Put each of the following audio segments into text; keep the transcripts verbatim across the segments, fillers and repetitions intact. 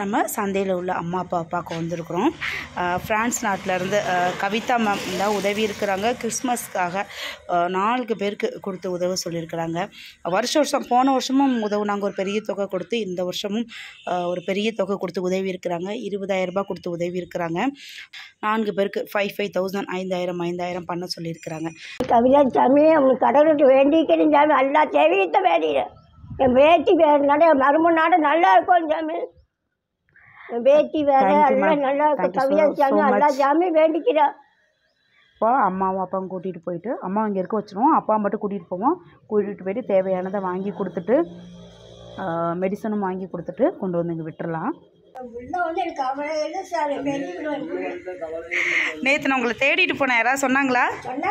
நம்ம சந்தையில் உள்ள அம்மா அப்பா பார்க்க வந்திருக்கிறோம். ஃப்ரான்ஸ் நாட்டிலேருந்து கவிதா மேம் தான் உதவி இருக்கிறாங்க. கிறிஸ்மஸ்க்காக நான்கு பேருக்கு கொடுத்து உதவ சொல்லியிருக்கிறாங்க. வருஷம் வருஷம் போன வருஷமும் உதவுனாங்க ஒரு பெரிய தொகை கொடுத்து. இந்த வருஷமும் ஒரு பெரிய தொகை கொடுத்து உதவி இருக்கிறாங்க. இருபதாயிரம் ரூபாய் கொடுத்து உதவி இருக்கிறாங்க. நான்கு பேருக்கு ஃபைவ் ஃபைவ் தௌசண்ட் ஐந்தாயிரம் ஐந்தாயிரம் பண்ண சொல்லியிருக்கிறாங்க. கவிதா சாமி அவனுக்கு கடவுளுக்கு வேண்டிக்கிறேன் சாமி, எல்லா தேவையத்தை வேண்டிக்கிறேன். என் பேத்தி வேறு நட மரும நாடு நல்லா இருக்கும் சாமி. என் பேத்தி வேற எல்லாம் நல்லா இருக்கும். கவிதா சாமி எல்லா சாமி வேண்டிக்கிறேன். இப்போ அம்மாவும் அப்பாவும் கூட்டிகிட்டு போயிட்டு அம்மா இங்கே இருக்க வச்சுருவோம். அப்பா மட்டும் கூட்டிகிட்டு போவோம். கூட்டிகிட்டு போயிட்டு தேவையானதை வாங்கி கொடுத்துட்டு மெடிசனும் வாங்கி கொடுத்துட்டு கொண்டு வந்து இங்கே விட்டுறலாம். நேற்று நான் உங்களை தேடிட்டு போனேன். யாராவது சொன்னாங்களா?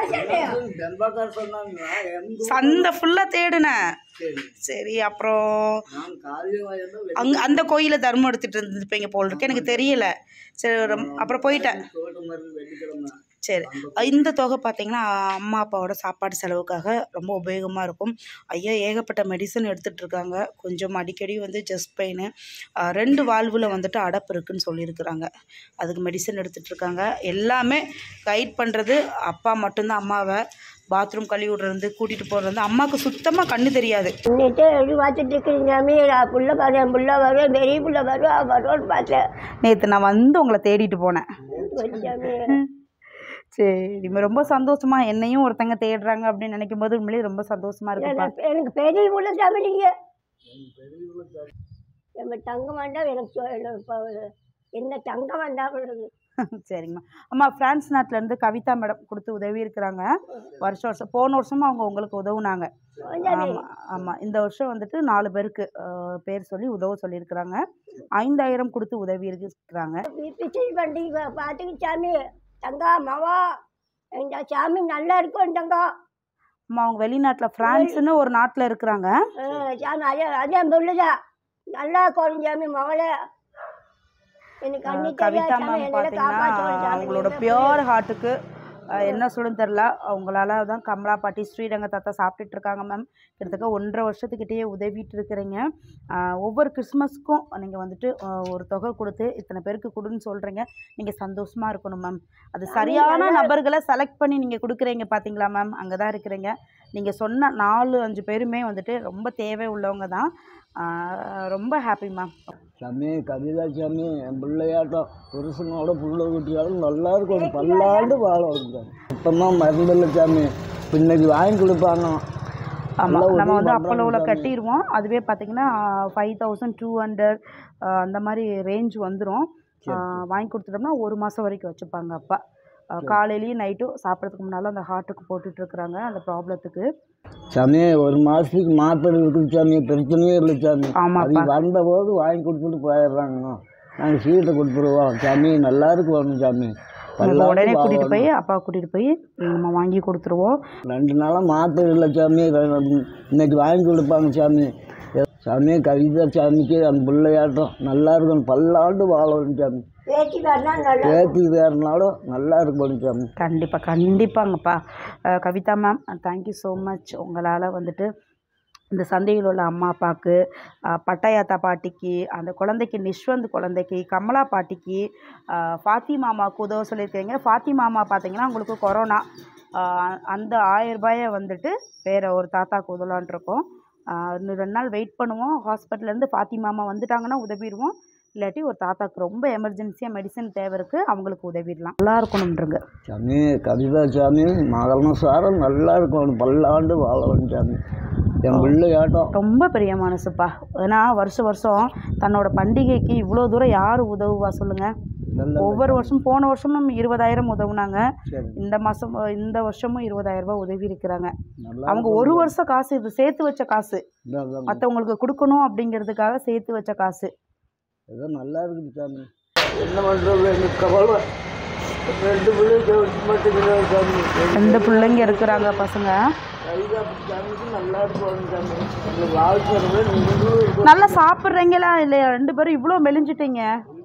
சந்தை ஃபுல்லாக தேடினேன். சரி, அப்புறம் அங்கே அந்த கோயிலில் தர்மம் எடுத்துகிட்டு இருந்துருப்பீங்க போல் இருக்கு, எனக்கு தெரியல. சரி, அப்புறம் போயிட்டேன். சரி, இந்த தொகை பார்த்திங்கன்னா அம்மா அப்பாவோட சாப்பாடு செலவுக்காக ரொம்ப உபயோகமாக இருக்கும். ஐயா ஏகப்பட்ட மெடிசன் எடுத்துகிட்டு இருக்காங்க. கொஞ்சம் அடிக்கடி வந்து செஸ்ட் பெயின், ரெண்டு வால்வில் வந்துட்டு அடப்பு இருக்குதுன்னு சொல்லியிருக்கிறாங்க. அதுக்கு மெடிசன் எடுத்துகிட்டு இருக்காங்க. எல்லாமே கைட் பண்ணுறது அப்பா மட்டும்தான். அம்மாவை பாத்ரூம் கழுவி விடுறது, கூட்டிகிட்டு போகிறது. அம்மாவுக்கு சுத்தமாக கண்ணு தெரியாது. பார்த்துட்டு இருக்கிறீங்க புள்ள பாரு, புள்ள வரும், பெரிய புள்ள வரும் வரும்னு பார்த்தேன். நேற்று நான் வந்து உங்களை தேடிட்டு போனேன். சரி, ரொம்ப சந்தோஷமா என்னையும் ஒருத்தங்க தேடுறாங்க அப்படின்னு நினைக்கும் போது உண்மையிலேயே ரொம்ப சந்தோஷமா இருக்கு. எனக்கு பெரிய புள்ள சாமி, நீங்க நம்ம தங்கம் வேண்டாம், எனக்கு என்ன தங்கம் வேண்டாம். சரிங்கம்மா. அம்மா ஃப்ரான்ஸ் நாட்டிலேருந்து கவிதா மேடம் கொடுத்து உதவி இருக்கிறாங்க. வருஷம் வருஷம் போன வருஷமும் அவங்க உங்களுக்கு உதவுனாங்க. ஆமாம் ஆமாம் இந்த வருஷம் வந்துட்டு நாலு பேருக்கு பேர் சொல்லி உதவ சொல்லியிருக்கிறாங்க. ஐந்தாயிரம் கொடுத்து உதவி இருக்கிறாங்க. பண்டிகை பார்த்துக்கு சாமி தங்கா மாவா எங்க சாமி நல்லா இருக்கும் தங்கா. அம்மா அவங்க வெளிநாட்டில் ஃப்ரான்ஸ்னு ஒரு நாட்டில் இருக்கிறாங்க சாமி. அதே அதே பொருளுதா நல்லா இருக்கும் சாமி மகளே. கவிதா மேம் பார்த்தீங்கன்னா அவங்களோட பியோர் ஹார்ட்டுக்கு என்ன சொல்லுன்னு தெரில. அவங்களால தான் கமலா பாட்டி ஸ்ரீரங்க தாத்தா சாப்பிட்டுட்டு இருக்காங்க மேம். கிட்டத்தட்ட ஒன்றரை வருஷத்துக்கிட்டேயே உதவிட்டு இருக்கிறீங்க. ஒவ்வொரு கிறிஸ்மஸ்க்கும் நீங்கள் வந்துட்டு ஒரு தொகை கொடுத்து இத்தனை பேருக்கு கொடுன்னு சொல்கிறீங்க. நீங்கள் சந்தோஷமாக இருக்கணும் மேம். அது சரியான நபர்களை செலக்ட் பண்ணி நீங்கள் கொடுக்குறீங்க பார்த்தீங்களா மேம். அங்கே தான் இருக்கிறீங்க. நீங்கள் சொன்ன நாலு அஞ்சு பேருமே வந்துட்டு ரொம்ப தேவை உள்ளவங்க தான். ரொம்ப ஹாப்பி மேம். சாமி கவிதா சாமி என் பிள்ளையாட்டம் புருஷனோட புள்ள குட்டியாலும் நல்லா இருக்கும். பல்லாண்டு வாழ வருது. இப்போதான் மருந்தில்லை சாமி, பின்னாடி வாங்கி கொடுப்பாங்க. ஆமாம், நம்ம வந்து அப்பளவில் கட்டிடுவோம். அதுவே பார்த்திங்கன்னா ஃபைவ் தௌசண்ட் டூ ஹண்ட்ரட் அந்த மாதிரி ரேஞ்ச் வந்துடும். வாங்கி கொடுத்துட்டோம்னா ஒரு மாதம் வரைக்கும் வச்சுப்பாங்க அப்பா. காலையிலையும் நைட்டும் சாப்பிட்றதுக்கு முன்னால் அந்த ஹார்ட்டுக்கு போட்டுட்ருக்குறாங்க அந்த ப்ராப்ளத்துக்கு. சாமி ஒரு மாதத்துக்கு மாத்திரை இருக்குது சாமி, பிரச்சனையே இல்லை சாமி. ஆமாம், வந்தபோது வாங்கி கொடுத்துட்டு போயிடுறாங்க. நாங்கள் சீட்டை கொடுத்துருவோம் சாமி, நல்லா இருக்கு வரணும் சாமி. உடனே கூட்டிகிட்டு போய் அப்பா கூட்டிகிட்டு போய் நம்ம வாங்கி கொடுத்துருவோம். ரெண்டு நாளாக மாத்திரை இல்லை சாமி, இன்னைக்கு வாங்கி கொடுப்பாங்க சாமி. சாமி கவிதா சாமிக்கு அந்த பிள்ளையாட்டம் நல்லா இருக்கணும், பல்லாண்டு வாழணும் சாமி. பேத்தி வேறுனாலும் நல்லா இருக்கணும் சாமி. கண்டிப்பாக கண்டிப்பாங்கப்பா. Kavitha ma'am thank you so much. உங்களால் வந்துட்டு இந்த சந்தையில் உள்ள அம்மா அப்பாவுக்கு, பட்டாயாத்தா பாட்டிக்கு, அந்த குழந்தைக்கு நிஷ்வந்த் குழந்தைக்கு, கமலா பாட்டிக்கு, ஃபாத்தி மாமாவுக்கு உதவ சொல்லியிருக்கீங்க. ஃபாத்தி மாமா பார்த்தீங்கன்னா உங்களுக்கு கொரோனா, அந்த ஆயிரம் ரூபாயை வந்துட்டு வேறு ஒரு தாத்தாவுக்கு உதவலான்ட்ருக்கோம். இன்னும் ரெண்டு நாள் வெயிட் பண்ணுவோம். ஹாஸ்பிட்டல்லேருந்து ஃபாத்தி மாமா வந்துட்டாங்கன்னா உதவிடுவோம். இல்லாட்டி ஒரு தாத்தாவுக்கு ரொம்ப எமர்ஜென்சியாக மெடிசன் தேவை இருக்குது, அவங்களுக்கு உதவிடலாம். நல்லா இருக்கணுன்றங்க சாமி. கவிதா சாமி மகளனும் சாரம் நல்லா இருக்கணும், பல்லாண்டு வாழணும் சாமி. என் பிள்ளையாட்டம் ரொம்ப பெரிய மனசுப்பா. ஏன்னா வருஷம் வருஷம் தன்னோட பண்டிகைக்கு இவ்வளோ தூரம் யார் உதவுவா சொல்லுங்கள். ஒவ்வொரு வருஷம் போன வருஷமும் இருபதாயிரம் உதவுனாங்க. இந்த மாதம் இந்த வருஷமும் இருபதாயிரம் ரூபாய் உதவி இருக்கிறாங்க. அவங்க ஒரு வருஷம் காசு, இது சேர்த்து வச்ச காசு, மற்றவங்களுக்கு கொடுக்கணும் அப்படிங்கிறதுக்காக சேர்த்து வச்ச காசு. ஏதோ நல்லா இருக்குது சாமி. என்ன பண்ணுறது, எனக்கு கவலை. ரெண்டு பிள்ளைங்க சாமி, ரெண்டு பிள்ளைங்க இருக்கிறாங்க பசங்க. நல்லா இருக்கும் நல்லா சாப்பிட்றீங்களா இல்லையா? ரெண்டு பேரும் இவ்வளோ மெலிஞ்சிட்டீங்க.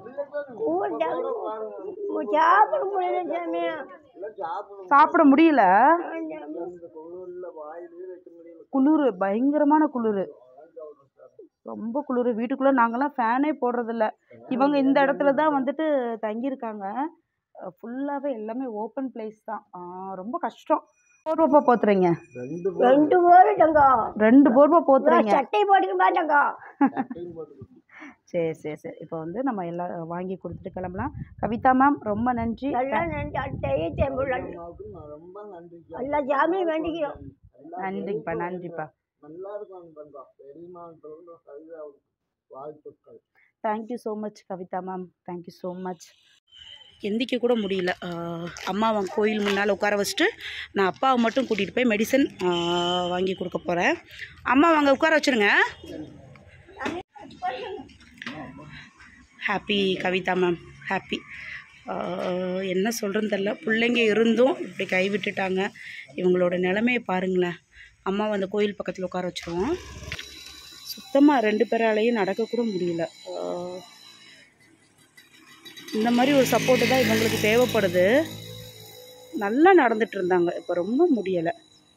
சாப்பிட முடியல, குளிர் பயங்கரமான குளிர். ரொம்ப குளிர். வீட்டுக்குள்ளே நாங்கள்லாம் ஃபேனே போடுறதில்ல. இவங்க இந்த இடத்துல தான் வந்துட்டு தங்கியிருக்காங்க. ஃபுல்லாகவே எல்லாமே ஓப்பன் பிளேஸ் தான். ரொம்ப கஷ்டம். போர்வப்பா போத்துறீங்க? ரெண்டு பேரும் தங்கம். ரெண்டு போர்வா போத்துறீங்க? சட்டை போட்டுக்கமா தங்கம். சரி சரி சரி. இப்போ வந்து நம்ம எல்லாம் வாங்கி கொடுத்துட்டு கிளம்பலாம். கவிதா மேம் ரொம்ப நன்றி. நல்லா நன்றி. அட்டையே தேம்புள்ள ரொம்ப நன்றி. எல்லா ஜாமி வேண்டிக்கிறோம். நன்றிப்பா நன்றிப்பா. நல்லா இருக்கும் வாழ்த்துக்கள். Thank you so much Kavitha ma'am. Thank you so much. எந்திக்க கூட முடியல. அம்மா அவங்க கோயில் முன்னால் உட்கார வச்சுட்டு நான் அப்பாவை மட்டும் கூட்டிகிட்டு போய் மெடிசன் வாங்கி கொடுக்க போகிறேன். அம்மா வாங்க உட்கார வச்சுருங்க. Happy Kavitha ma'am, happy. என்ன சொல்கிறேன்னு தெரில. பிள்ளைங்க இருந்தும் இப்படி கைவிட்டுட்டாங்க. இவங்களோட நிலைமையை பாருங்களேன். அம்மாவை அந்த கோயில் பக்கத்தில் உட்கார வச்சுருவோம். சுத்தமாக ரெண்டு பேராலையும் நடக்கக்கூட முடியல. இந்த மாதிரி ஒரு சப்போர்ட்டு தான் இவங்களுக்கு தேவைப்படுது. நல்லா நடந்துட்டு இருந்தாங்க, இப்போ ரொம்ப முடியலை.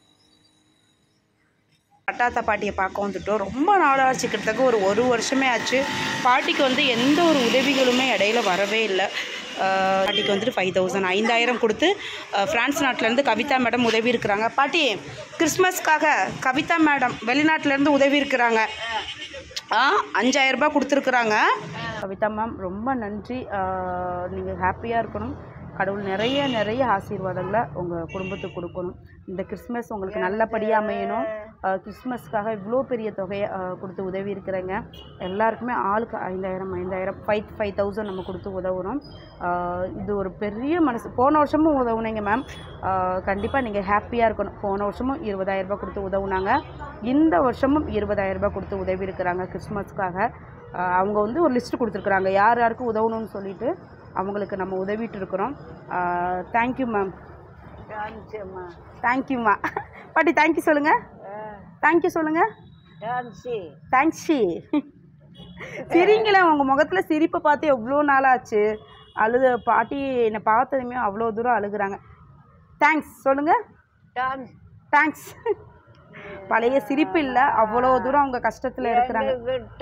தாத்தா பாட்டியை பார்க்க வந்துட்டோம். ரொம்ப நாளாச்சு, கிட்டத்தட்ட ஒரு ஒரு வருஷமே ஆச்சு. பாட்டிக்கு வந்து எந்த ஒரு உதவிகளுமே இடையில வரவே இல்லை. பாட்டிக்கு வந்துட்டு ஃபைவ் தௌசண்ட் ஐந்தாயிரம் கொடுத்து ஃப்ரான்ஸ் நாட்டிலேருந்து கவிதா மேடம் உதவி இருக்கிறாங்க. பாட்டி கிறிஸ்மஸ்க்காக கவிதா மேடம் வெளிநாட்டிலேருந்து உதவி இருக்கிறாங்க. ஆ அஞ்சாயிரரூபா கொடுத்துருக்குறாங்க. கவிதா மேம் ரொம்ப நன்றி. நீங்கள் ஹாப்பியாக இருக்கணும். கடவுள் நிறைய நிறைய ஆசீர்வாதங்களை உங்கள் குடும்பத்துக்கு கொடுக்கணும். இந்த கிறிஸ்மஸ் உங்களுக்கு நல்லபடியாக அமையணும். கிறிஸ்மஸ்க்காக இவ்வளோ பெரிய தொகையை கொடுத்து உதவி இருக்கிறேங்க. எல்லாருக்குமே ஆளுக்கு ஐந்தாயிரம் ஐந்தாயிரம் ஃபைவ் ஃபைவ் தௌசண்ட் நம்ம கொடுத்து உதவுறோம். இது ஒரு பெரிய மனசு. போன வருஷமும் உதவுனீங்க மேம். கண்டிப்பாக நீங்கள் ஹாப்பியாக இருக்கணும். போன வருஷமும் இருபதாயிரரூபா கொடுத்து உதவுனாங்க. இந்த வருஷமும் இருபதாயிரரூபா கொடுத்து உதவி இருக்கிறாங்க கிறிஸ்மஸ்க்காக. அவங்க வந்து ஒரு லிஸ்ட்டு கொடுத்துருக்குறாங்க யார் யாருக்கு உதவணும்னு சொல்லிட்டு. அவங்களுக்கு நம்ம உதவிட்டு இருக்கிறோம். Thank you ma'am. தேங்க்ஸ்மா. தேங்க்யூம்மா. பாட்டி தேங்க்யூ சொல்லுங்கள். தேங்க்யூ சொல்லுங்கள். தேங்க்ஸி. தேங்க்ஸி. சிரிங்களேன், உங்கள் முகத்தில் சிரிப்பை பார்த்து எவ்வளோ நாளாச்சு. அழுது பாட்டி என்னை பார்த்ததுமே அவ்வளோ தூரம் அழுகுறாங்க. தேங்க்ஸ் சொல்லுங்கள். தேங்க்ஸ். தேங்க்ஸ். பழைய சிரிப்பு இல்லை, அவ்வளோ தூரம் அவங்க கஷ்டத்தில் இருக்கிறாங்க.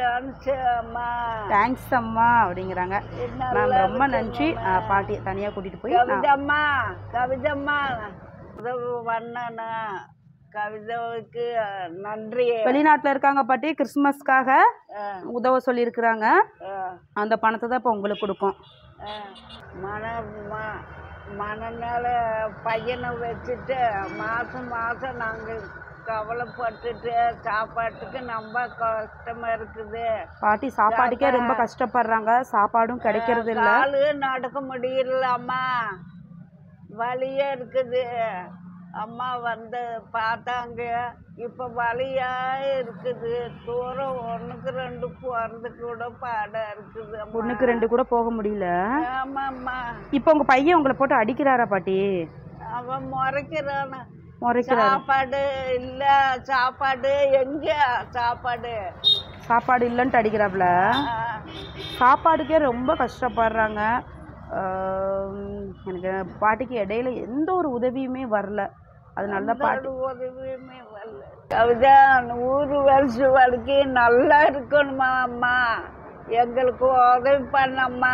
தேங்க்ஸ் அம்மா அப்படிங்கிறாங்க. மேம் ரொம்ப நன்றி. பாட்டி தனியாக கூட்டிகிட்டு போய் கவிதம்மா கவிதம்மா உதவி பண்ணனா கவிதாவுக்கு நன்றி. வெளிநாட்டில் இருக்காங்க பாட்டி, கிறிஸ்மஸ்க்காக உதவ சொல்லியிருக்கிறாங்க. அந்த பணத்தை தான் இப்போ உங்களுக்கு கொடுக்கும். மன மனநாள பையனை வச்சுட்டு மாதம் மாதம் நாங்கள் கவலைப்பட்டுட்டு சாப்பாட்டுக்கு ரொம்ப கஷ்டமாக இருக்குது. பாட்டி சாப்பாட்டுக்கே ரொம்ப கஷ்டப்படுறாங்க. சாப்பாடும் கிடைக்கிறது இல்லை. காலு நடக்க முடியல அம்மா, வலியாக இருக்குது. அம்மா வந்து பார்த்தாங்க, இப்போ வலியாக இருக்குது. தூரம் ஒன்றுக்கு ரெண்டு போகிறது கூட பாடாக இருக்குது. ஒன்றுக்கு ரெண்டு கூட போக முடியல. ஆமாம்மா. இப்போ உங்கள் பையன் உங்களை போட்டு அடிக்கிறாரா பாட்டி? அவன் முறைக்கிறான. முறைக்கிறான். சாப்பாடு இல்லை, சாப்பாடு எங்கே சாப்பாடு சாப்பாடு இல்லைன்ட்டு அடிக்கிறாப்புல. சாப்பாடுக்கே ரொம்ப கஷ்டப்படுறாங்க. எனக்கு பாட்டிக்கு இடையில எந்த ஒரு உதவியுமே வரல. அதனால தான் பாட்டி உதவியுமே வரல. கவிதா நூறு வருஷம் வரைக்கும் நல்லா இருக்கணுமா அம்மா, எங்களுக்கு உதவி பண்ணம்மா.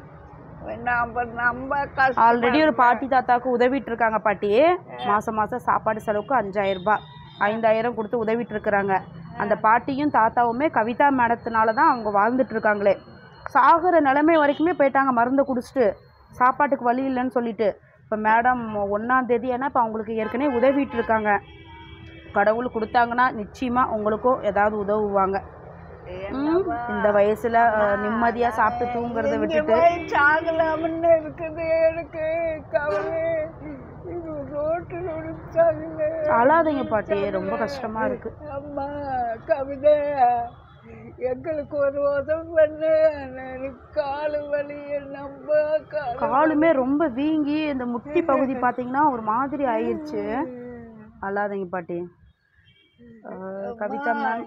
ஆல்ரெடி ஒரு பாட்டி தாத்தாவுக்கு உதவிட்டு இருக்காங்க பாட்டி. மாதம் மாதம் சாப்பாடு செலவுக்கு அஞ்சாயிரம் ரூபாய் ஐந்தாயிரம் கொடுத்து உதவிட்டு இருக்கிறாங்க. அந்த பாட்டியும் தாத்தாவுமே கவிதா மேடத்தினால தான் அவங்க வாழ்ந்துட்டு இருக்காங்களே. சாகுற நிலைமை வரைக்குமே போயிட்டாங்க மருந்தை குடிச்சிட்டு, சாப்பாட்டுக்கு வழி இல்லைன்னு சொல்லிட்டு. இப்போ மேடம் ஒன்றாம் தேதி ஏன்னா இப்போ அவங்களுக்கு ஏற்கனவே உதவிட்டு இருக்காங்க. கடவுள் கொடுத்தாங்கன்னா நிச்சயமாக உங்களுக்கும் ஏதாவது உதவுவாங்க. இந்த வயசுல நிம்மதியா சாப்பிட்டு தூங்குறத விட்டுட்டு சாகலாம்னு இருக்குது எனக்கு கவலை. அழாதீங்க பாட்டி, ரொம்ப கஷ்டமா இருக்கு. அம்மா கவிதை எங்களுக்கு ஒரு உதவி பண்ணு. காலு வலி, நம்ம காலுமே ரொம்ப வீங்கி இந்த முட்டி பகுதி பார்த்தீங்கன்னா ஒரு மாதிரி ஆயிடுச்சு. அழாதீங்க பாட்டி. கவிதா மேம்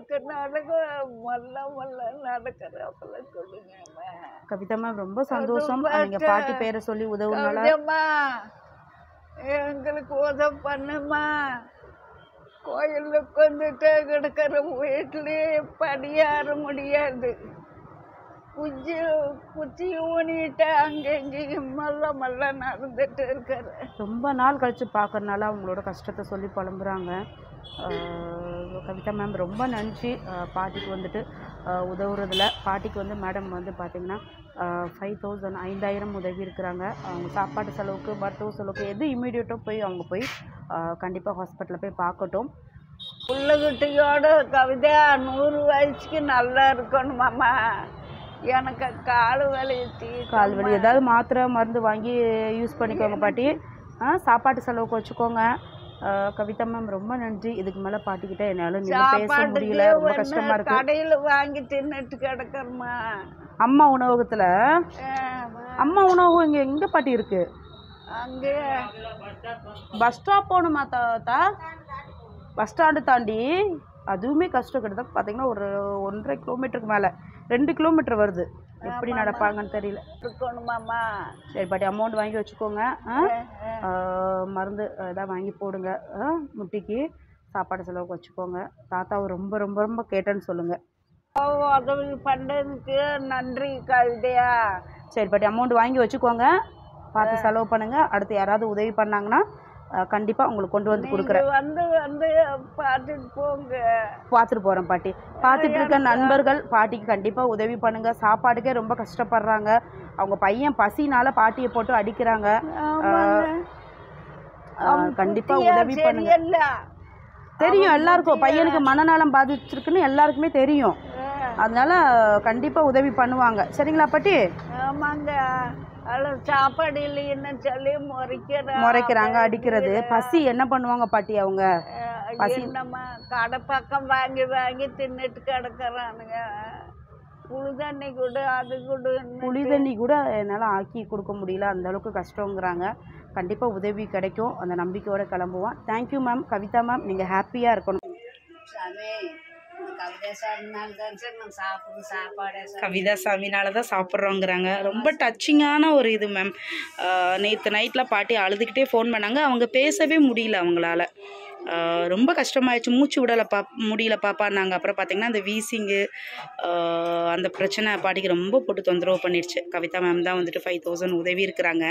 கவிதா மேம் ரொம்ப சந்தோஷம். நீங்க பாட்டி பேரை சொல்லி உதவுனால எங்களுக்கு உதவி பண்ணுமா. கோயிலுக்கு வந்துட்டு கிடக்கிற வீட்டிலே படியாற முடியாது. குச்சி குச்சி ஊனிட்டு அங்கே இங்கேயும் மல்ல மல்ல நடந்துட்டு இருக்கிற. ரொம்ப நாள் கழித்து பார்க்கறனால அவங்களோட கஷ்டத்தை சொல்லி புலம்புறாங்க. கவிதா மேம் ரொம்ப நன்றி பாட்டிக்கு வந்துட்டு உதவுறதுல. பாட்டிக்கு வந்து மேடம் வந்து பார்த்திங்கன்னா ஃபைவ் தௌசண்ட் ஐந்தாயிரம் உதவி இருக்கிறாங்க. அவங்க சாப்பாட்டு செலவுக்கு மருத்துவ செலவுக்கு எது இம்மீடியட்டாக போய் அவங்க போய் கண்டிப்பாக ஹாஸ்பிட்டலில் போய் பார்க்கட்டும். பிள்ளைகிட்டையோட கவிதா நூறு வயசுக்கு நல்லா இருக்கணுமாம்மா. எனக்கு கால் வலி கால் வலி ஏதாவது மாத்திரை மருந்து வாங்கி யூஸ் பண்ணிக்கோங்க பாட்டி. சாப்பாட்டு செலவுக்கு வச்சுக்கோங்க. கவிதா மேம் ரொம்ப நன்றி. இதுக்கு மேலே பாட்டிக்கிட்ட என்னால் பேச முடியல, ரொம்ப கஷ்டமாக இருக்கு. கடையில் வாங்கி தின்னுட்டு கிடக்கிறமா. அம்மா உணவகத்தில் அம்மா உணவகம் இங்கே எங்கே பாட்டி இருக்கு? அங்கே பஸ் ஸ்டாப் போகணுமா தாத்தா? பஸ் ஸ்டாண்டு தாண்டி அதுவுமே கஷ்டம். கிட்டத்தட்ட பார்த்தீங்கன்னா ஒரு ஒன்றரை கிலோமீட்டருக்கு மேலே ரெண்டு கிலோமீட்டர் வருது. எப்படி நடப்பாங்கன்னு தெரியல. இருக்கணுமாம்மா. சரி பாட்டி அமௌண்ட் வாங்கி வச்சுக்கோங்க. மருந்து எதாவது வாங்கி போடுங்க. முட்டிக்கு சாப்பாடு செலவுக்கு வச்சுக்கோங்க. தாத்தாவை ரொம்ப ரொம்ப ரொம்ப கேட்டேன்னு சொல்லுங்கள். உதவி பண்ணுறதுக்கு நன்றி கவிதையா. சரி பாட்டி அமௌண்ட் வாங்கி வச்சுக்கோங்க. பார்த்து செலவு பண்ணுங்கள். அடுத்து யாராவது உதவி பண்ணாங்கன்னா கண்டிப்பாக உங்களுக்கு கொண்டு வந்து கொடுக்குறேன். வந்து வந்து பார்த்துட்டு போங்க. பார்த்துட்டு போகிறேன் பாட்டி. பார்த்துட்டு இருக்க நண்பர்கள் பாட்டிக்கு கண்டிப்பாக உதவி பண்ணுங்கள். சாப்பாடுக்கே ரொம்ப கஷ்டப்படுறாங்க. அவங்க பையன் பசினால பாட்டியை போட்டு அடிக்கிறாங்க. கண்டிப்பாக உதவி பண்ணுங்க. தெரியும் எல்லாருக்கும் பையனுக்கு மனநலம் பாதிச்சிருக்குன்னு எல்லாருக்குமே தெரியும். அதனால கண்டிப்பாக உதவி பண்ணுவாங்க. சரிங்களா பாட்டி? ஆமாங்க. அதில் சாப்பாடு இல்லைன்னு சொல்லி முறைக்கிற முறைக்கிறாங்க, அடிக்கிறது. பசி என்ன பண்ணுவாங்க பாட்டி? அவங்க பசி நம்ம கடை பக்கம் வாங்கி வாங்கி தின்னுட்டு கிடக்குறானுங்க. புளி தண்ணி கூட அது கூட புளி தண்ணி கூட என்னால் ஆக்கி கொடுக்க முடியல, அந்த அளவுக்கு கஷ்டங்கிறாங்க. கண்டிப்பாக உதவி கிடைக்கும், அந்த நம்பிக்கையோடு கிளம்புவோம். Thank you ma'am. கவிதா மேம் நீங்கள் ஹாப்பியாக இருக்கணும். கவிதா சாமினால தான் சாப்பிட்றோங்கிறாங்க. ரொம்ப டச்சிங்கான ஒரு இது மேம். நேற்று நைட்டில் பாட்டி அழுதுகிட்டே ஃபோன் பண்ணாங்க. அவங்க பேசவே முடியல அவங்களால. ரொம்ப கஷ்டமாயிடுச்சு. மூச்சு விடலை பா முடியல பாப்பான்னாங்க. அப்புறம் பார்த்திங்கன்னா அந்த வீசிங்கு அந்த பிரச்சனை பாட்டிக்கு ரொம்ப போட்டு தொந்தரவு பண்ணிடுச்சு. கவிதா மேம் தான் வந்துட்டு ஃபைவ் தௌசண்ட் உதவி இருக்கிறாங்க.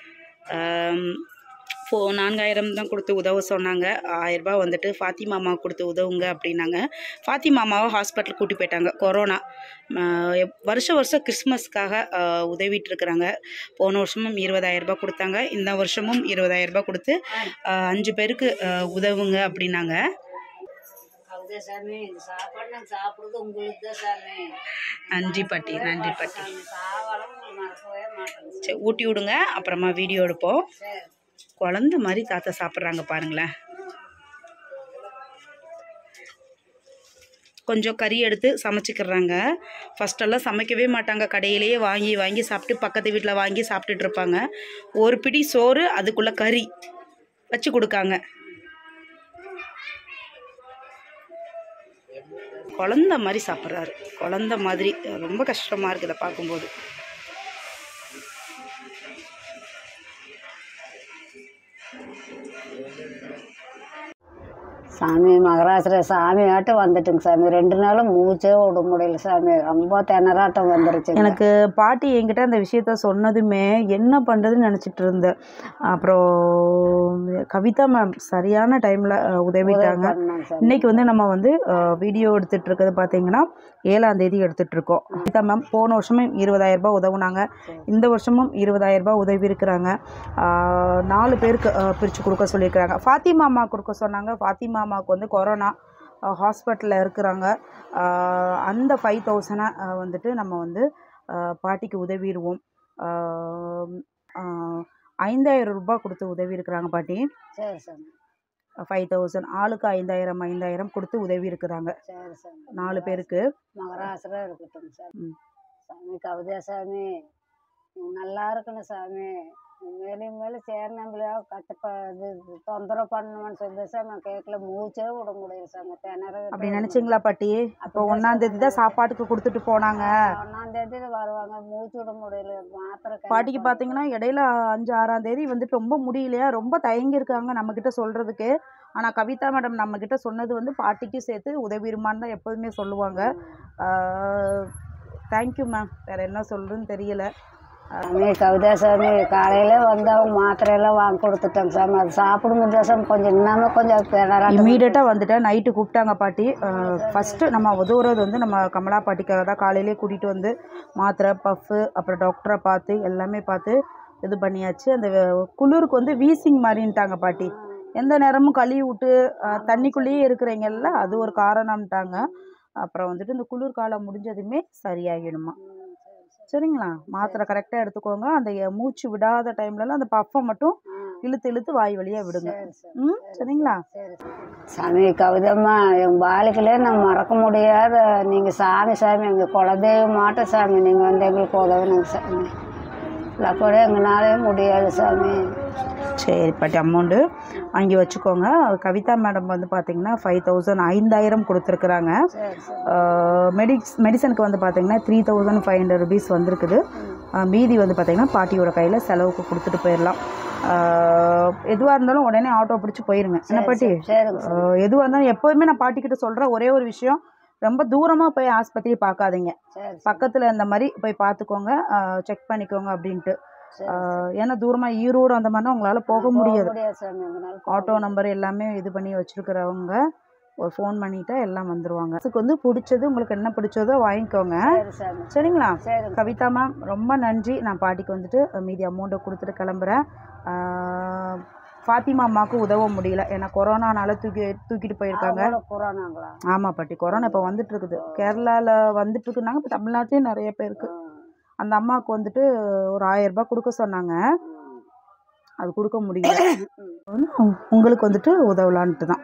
ஃபோ நான்காயிரம் தான் கொடுத்து உதவ சொன்னாங்க. ஆயிரரூபா வந்துட்டு ஃபாத்தி மாமா கொடுத்து உதவுங்க அப்படின்னாங்க. ஃபாத்தி மாமாவை ஹாஸ்பிட்டல் கூட்டி போயிட்டாங்க. கொரோனா வருஷம் வருஷம் கிறிஸ்மஸ்க்காக உதவிட்டுருக்குறாங்க. போன வருஷமும் இருபதாயிரரூபா கொடுத்தாங்க. இந்த வருஷமும் இருபதாயிரரூபா கொடுத்து அஞ்சு பேருக்கு உதவுங்க அப்படின்னாங்க. நன்றி பாட்டி, நன்றி பாட்டி. சரி ஊட்டி விடுங்க, அப்புறமா வீடியோ எடுப்போம். குழந்த மாதிரி தாத்தா சாப்பிட்றாங்க பாருங்களேன். கொஞ்சம் கறி எடுத்து சமைச்சிக்கிறாங்க. ஃபஸ்ட்டெல்லாம் சமைக்கவே மாட்டாங்க. கடையிலேயே வாங்கி வாங்கி சாப்பிட்டு பக்கத்து வீட்டில் வாங்கி சாப்பிட்டுட்டு இருப்பாங்க. ஒரு பிடி சோறு அதுக்குள்ளே கறி வச்சு கொடுக்காங்க. குழந்த மாதிரி சாப்பிட்றாரு. குழந்த மாதிரி ரொம்ப கஷ்டமாக இருக்குது இதை பார்க்கும்போது. சாமி மகராசிர சாமி ஆட்டம் வந்துட்டுங்க சாமி. ரெண்டு நாளும் மூச்சே விட முடியல சாமி. ரொம்ப திணறாட்டம் வந்துருச்சு. எனக்கு பாட்டி என்கிட்ட அந்த விஷயத்த சொன்னதுமே என்ன பண்ணுறதுன்னு நினச்சிட்டு இருந்தேன். அப்புறம் கவிதா மேம் சரியான டைமில் உதவிட்டாங்க. இன்றைக்கி வந்து நம்ம வந்து வீடியோ எடுத்துகிட்டு இருக்கிறது பார்த்திங்கன்னா ஏழாம் தேதி எடுத்துகிட்ருக்கோம். கவிதா மேம் போன வருஷமும் இருபதாயிரரூபா உதவுனாங்க. இந்த வருஷமும் இருபதாயிரரூபா உதவி இருக்கிறாங்க. நாலு பேருக்கு பிரித்து கொடுக்க சொல்லியிருக்கிறாங்க. ஃபாத்தி மாமா கொடுக்க சொன்னாங்க. ஃபாத்தி மாமாவுக்கு வந்து கொரோனா ஹாஸ்பிட்டலில் இருக்கிறாங்க. அந்த ஃபைவ் தௌசண்டை வந்துட்டு நம்ம வந்து பாட்டிக்கு உதவிடுவோம். ஐந்தாயிரம் ரூபாய் கொடுத்து உதவி இருக்கிறாங்க பாட்டி. சரி சார். ஃபைவ் தௌசண்ட் ஆளுக்கு ஐந்தாயிரம் ஐந்தாயிரம் கொடுத்து உதவி இருக்கிறாங்க. சரி சார். நாலு பேருக்கு மகராசிரம் இருக்கட்டும் சார். சாமி கவிதா சாமி நல்லா இருக்கணும் சாமி. மேலும் மேலும் சேர் நம்மளையா கட்டுப்பா இது தொந்தரவு பண்ணணும்னு சொல்லி சார் நான் கேட்கல. மூச்சே விட முடியல சாமி. திணற அப்படி நினச்சிங்களா பாட்டி? அப்போ ஒன்றாந்தேதி தான் சாப்பாட்டுக்கு கொடுத்துட்டு போனாங்க. ஒன்றாந்தேதி வருவாங்க. மூச்சு விட முடியல. மாத்திரை பாட்டிக்கு பார்த்தீங்கன்னா இடையில அஞ்சு ஆறாம் தேதி வந்துட்டு ரொம்ப முடியலையா, ரொம்ப தயங்கி இருக்காங்க நம்மக்கிட்ட சொல்கிறதுக்கு. ஆனால் கவிதா மேடம் நம்மக்கிட்ட சொன்னது வந்து பாட்டிக்கும் சேர்த்து உதவிடுமான்னு தான் எப்போதுமே சொல்லுவாங்க. Thank you ma'am. வேறு என்ன சொல்கிறதுன்னு தெரியல. சாமி கவிதா சாமி காலையில் வந்து அவங்க மாத்திரையெல்லாம் வாங்கி கொடுத்துட்டாங்க சாமி. அது சாப்பிட முடியாது சாமி. கொஞ்சம் இன்னமும் கொஞ்சம் இமீடியட்டாக வந்துட்டேன். நைட்டு கூப்பிட்டாங்க பாட்டி. ஃபஸ்ட்டு நம்ம உதவுறது வந்து நம்ம கமலா பாட்டிக்காக தான். காலையிலே கூட்டிகிட்டு வந்து மாத்திரை பஃப்பு அப்புறம் டாக்டரை பார்த்து எல்லாமே பார்த்து இது பண்ணியாச்சு. அந்த குளிருக்கு வந்து வீசிங் மாதிரின்ட்டாங்க பாட்டி. எந்த நேரமும் கழுவி விட்டு தண்ணிக்குள்ளேயே இருக்கிறீங்கல்ல, அது ஒரு காரணம்ட்டாங்க. அப்புறம் வந்துட்டு இந்த குளிர் காலம் முடிஞ்சதுமே சரியாகிடுமா. சரிங்களா? மாத்திரை கரெக்டாக எடுத்துக்கோங்க. அந்த மூச்சு விடாத டைம்லலாம் அந்த பஃப்பை மட்டும் இழுத்து இழுத்து வாய் வழியாக விடுங்க. ம் சரிங்களா? சாமி கவிதம்மா எங்கள் வாழ்க்கையிலே நான் மறக்க முடியாத நீங்கள் சாமி சாமி எங்கள் குலதெய்வம் மாட்டோம் சாமி. நீங்கள் வந்து எங்களுக்கு உதவுனுங்க சாமி. இல்லைப்பட எங்களாலே முடியாது சாமி. சரி பாட்டி, அமௌண்ட்டு வாங்கி வச்சுக்கோங்க. கவிதா மேடம் வந்து பார்த்திங்கன்னா ஃபைவ் தௌசண்ட் ஐந்தாயிரம் கொடுத்துருக்குறாங்க. மெடிக்ஸ் மெடிசனுக்கு வந்து பார்த்திங்கன்னா three thousand five hundred rupees வந்திருக்குது. மீதி வந்து பார்த்திங்கன்னா பாட்டியோட கையில் செலவுக்கு கொடுத்துட்டு போயிடலாம். எதுவாக இருந்தாலும் உடனே ஆட்டோ பிடிச்சி போயிருங்க. என்ன பாட்டி? எதுவாக இருந்தாலும் எப்போதுமே நான் பாட்டிக்கிட்ட சொல்கிற ஒரே ஒரு விஷயம், ரொம்ப தூரமாக போய் ஆஸ்பத்திரி பார்க்காதீங்க. பக்கத்தில் இந்த மாதிரி போய் பார்த்துக்கோங்க, செக் பண்ணிக்கோங்க அப்படின்ட்டு. ஏன்னா தூரமாக ஈரோடு அந்த மாதிரினா உங்களால் போக முடியாது. ஆட்டோ நம்பர் எல்லாமே இது பண்ணி வச்சுருக்கிறவங்க ஒரு ஃபோன் பண்ணிட்டா எல்லாம் வந்துடுவாங்க. அதுக்கு வந்து பிடிச்சது உங்களுக்கு என்ன பிடிச்சதோ வாங்கிக்கோங்க. சரிங்களா? கவிதா மேம் ரொம்ப நன்றி. நான் பாட்டிக்கு வந்துட்டு மீதி அமௌண்ட்டை கொடுத்துட்டு கிளம்புறேன். ஃபாத்திமா அம்மாவுக்கு உதவ முடியல, ஏன்னா கொரோனானால தூக்கி தூக்கிட்டு போயிருக்காங்க. ஆமாம் பாட்டி, கொரோனா இப்போ வந்துட்டு இருக்குது. கேரளாவில் வந்துட்டு இருக்குனாங்க, இப்போ தமிழ்நாட்டிலையும் நிறைய பேருக்கு. அந்த அம்மாவுக்கு வந்துட்டு ஒரு ஆயிரம் ரூபாய் கொடுக்க சொன்னாங்க, அது கொடுக்க முடியல. உங்களுக்கு வந்துட்டு உதவலான்ட்டு தான்.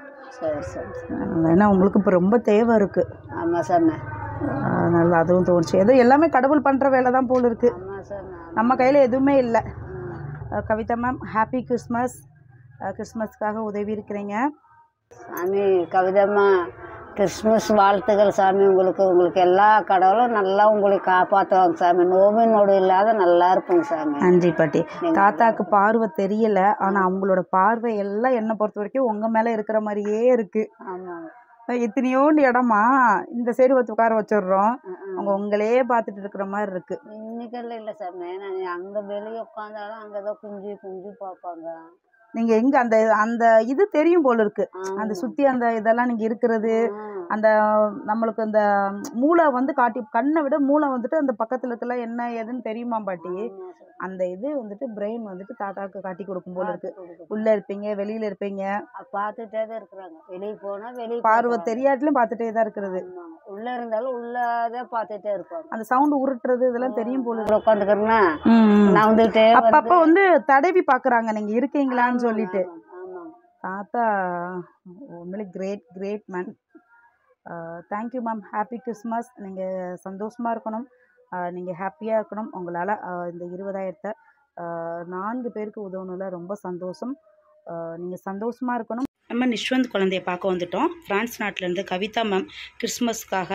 ஏன்னா உங்களுக்கு இப்போ ரொம்ப தேவை இருக்குது. ஆமாம் சார். அதனால அதுவும் தோணுச்சு. ஏதோ எல்லாமே கடவுள் பண்ணுற வேலை தான் போல் இருக்குது. நம்ம கையில் எதுவுமே இல்லை. Kavitha ma'am happy Christmas. கிறிஸ்மஸ்க்காக உதவி இருக்கிறீங்க. சாமி கவிதம்மா கிறிஸ்மஸ் வாழ்த்துக்கள் சாமி. உங்களுக்கு உங்களுக்கு எல்லா கடவுளும் நல்லா உங்களுக்கு காப்பாற்றுவாங்க சாமி. நோம்பு நோடு இல்லாத நல்லா இருப்போங்க சாமி. நன்றி பாட்டி. தாத்தாக்கு பார்வை தெரியல, ஆனால் அவங்களோட பார்வை எல்லாம் என்னை பொறுத்த வரைக்கும் உங்கள் மேலே இருக்கிற மாதிரியே இருக்குது. ஆமாம். எத்தனையோண்டு இடமா இந்த சைடு வச்சு உட்கார வச்சிடுறோம், அவங்க உங்களையே பார்த்துட்டு இருக்கிற மாதிரி இருக்குது. இன்னைக்கெல்லாம் இல்லை சாமி. நான் அங்கே வெளியே உட்காந்தாலும் அங்கே தான் குஞ்சு குஞ்சு பார்ப்பாங்க. நீங்கள் எங்கே அந்த அந்த இது தெரியும் போல் இருக்குது. அந்த சுற்றி அந்த இதெல்லாம் நீங்கள் இருக்கிறது, அந்த நம்மளுக்கு அந்த மூளை வந்து காட்டி, கண்ணை விட மூளை வந்துட்டு அந்த பக்கத்தில் இருக்கலாம் என்ன ஏதுன்னு தெரியுமா பாட்டி. அந்த இது வந்துட்டு பிரெயின் வந்துட்டு தாத்தாவுக்கு காட்டி கொடுக்கும் போல இருக்கு. உள்ளே இருப்பீங்க, வெளியில் இருப்பீங்க, பார்த்துட்டே தான் இருக்கிறாங்க. வெளியே போனால் வெளியே பார்வை தெரியாட்டிலும் பார்த்துட்டே தான் இருக்கிறது. உள்ளே இருந்தாலும் உள்ளதான் பார்த்துட்டே இருப்பாங்க. அந்த சவுண்டு உருட்டுறது இதெல்லாம் தெரியும் போல இருக்கு. உட்காந்துக்கிறேன்னா நான் வந்துட்டு அப்பப்போ வந்து தடவி பார்க்குறாங்க நீங்கள் இருக்கீங்களான்னு சொல்லிட்டு. தாத்தா உண்மையிலே great great man. Thank you ma'am. Happy Christmas. நீங்கள் சந்தோஷமாக இருக்கணும், நீங்கள் ஹாப்பியாக இருக்கணும். உங்களால் இந்த இருபதாயிரத்தை நான்கு பேருக்கு உதவணும்ல, ரொம்ப சந்தோஷம். நீங்கள் சந்தோஷமாக இருக்கணும். நம்ம நிஷ்வந்த் குழந்தைய பார்க்க வந்துட்டோம். ஃப்ரான்ஸ் நாட்டிலேருந்து கவிதா மேம் கிறிஸ்மஸ்க்காக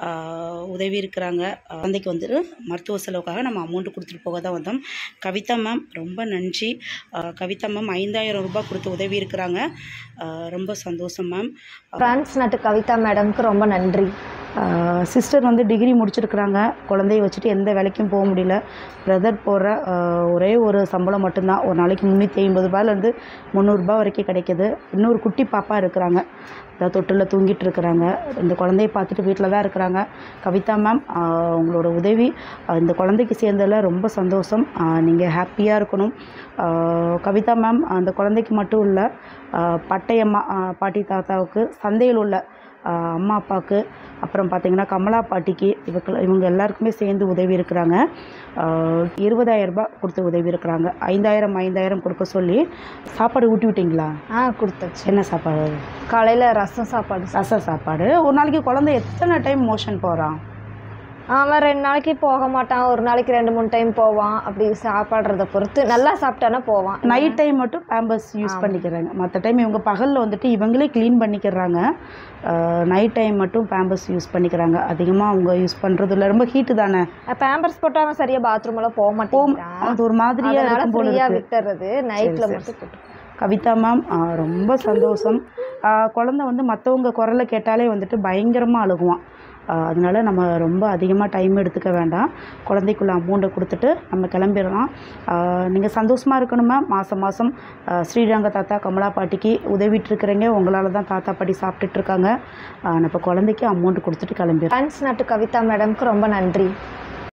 உதவி இருக்கிறாங்க. குழந்தைக்கு வந்துட்டு மருத்துவ செலவுக்காக நம்ம அமௌண்ட்டு கொடுத்துட்டு போக தான் வந்தோம். கவிதா மேம் ரொம்ப நன்றி. கவிதா மேம் ஐந்தாயிரம் ரூபாய் கொடுத்து உதவி இருக்கிறாங்க. ரொம்ப சந்தோஷம் மேம். ஃப்ரான்ஸ் நாட்டு கவிதா மேடம்க்கு ரொம்ப நன்றி. சிஸ்டர் வந்து டிகிரி முடிச்சிருக்கிறாங்க. குழந்தைய வச்சுட்டு எந்த வேலைக்கும் போக முடியல. பிரதர் போடுற ஒரே ஒரு சம்பளம் மட்டும்தான். ஒரு நாளைக்கு முந்நூற்றி ஐம்பது ரூபாயிலேருந்து முந்நூறுரூபா வரைக்கும் கிடைக்கிது. இன்னொரு குட்டி பாப்பா இருக்கிறாங்க, இந்த தொட்டில் தூங்கிட்டு இருக்கிறாங்க. இந்த குழந்தைய பார்த்துட்டு வீட்டில் தான் இருக்கிறாங்க. கவிதா மேம் உங்களோட உதவி இந்த குழந்தைக்கு சேர்ந்ததில் ரொம்ப சந்தோஷம். நீங்கள் ஹாப்பியாக இருக்கணும். கவிதா மேம் அந்த குழந்தைக்கு மட்டும் இல்லை, பட்டையம்மா பாட்டி தாத்தாவுக்கு, சந்தையில் உள்ள அம்மா அப்பாவுக்கு, அப்புறம் பார்த்திங்கன்னா கமலா பாட்டிக்கு, இவங்க இவங்க எல்லாருக்குமே சேர்ந்து உதவி இருக்கிறாங்க. இருபதாயிரம் ரூபாய் கொடுத்து உதவி இருக்கிறாங்க. ஐந்தாயிரம் ஐந்தாயிரம் கொடுக்க சொல்லி சாப்பாடு ஊட்டி விட்டிங்களா? ஆ கொடுத்தாச்சு. என்ன சாப்பாடு? காலையில் ரசம் சாப்பாடு. ரசம் சாப்பாடு. ஒரு நாளைக்கு குழந்தை எத்தனை டைம் மோஷன் போகிறான்? அவன் ரெண்டு நாளைக்கு போக மாட்டான், ஒரு நாளைக்கு ரெண்டு மூணு டைம் போவான். அப்படி சாப்பாடுறத பொறுத்து நல்லா சாப்பிட்டானா போவான். நைட் டைம் மட்டும் பேம்பர்ஸ் யூஸ் பண்ணிக்கிறாங்க. மற்ற டைம் இவங்க பகலில் வந்துட்டு இவங்களே க்ளீன் பண்ணிக்கிறாங்க. நைட் டைம் மட்டும் பேம்பர்ஸ் யூஸ் பண்ணிக்கிறாங்க. அதிகமாக அவங்க யூஸ் பண்ணுறது இல்லை, ரொம்ப ஹீட்டு தானே. பேம்பர்ஸ் போட்டால் அவன் சரியாக பாத்ரூமெல்லாம் போக மாட்டோம். அது ஒரு மாதிரியாக ஃப்ரீயாக விட்டுறது. நைட்டில் மட்டும் போட்டு கவிதா மேம் ரொம்ப சந்தோஷம். குழந்த வந்து மற்றவங்க குரலை கேட்டாலே வந்துட்டு பயங்கரமாக அழுகுவான். அதனால நம்ம ரொம்ப அதிகமாக டைம் எடுத்துக்க வேண்டாம். குழந்தைக்குள்ள அமௌண்ட்டை கொடுத்துட்டு நம்ம கிளம்பிடலாம். நீங்கள் சந்தோஷமாக இருக்கணும் மேம். மாதம் மாதம் ஸ்ரீரங்க தாத்தா கமலா பாட்டிக்கு உதவிட்டுருக்குறீங்க. உங்களால் தான் தாத்தா பாட்டி சாப்பிட்டுட்ருக்காங்க. இப்போ குழந்தைக்கு அமௌண்ட் கொடுத்துட்டு கிளம்பிடுறோம். டான்ஸ் நாட்டு கவிதா மேடம்க்கு ரொம்ப நன்றி.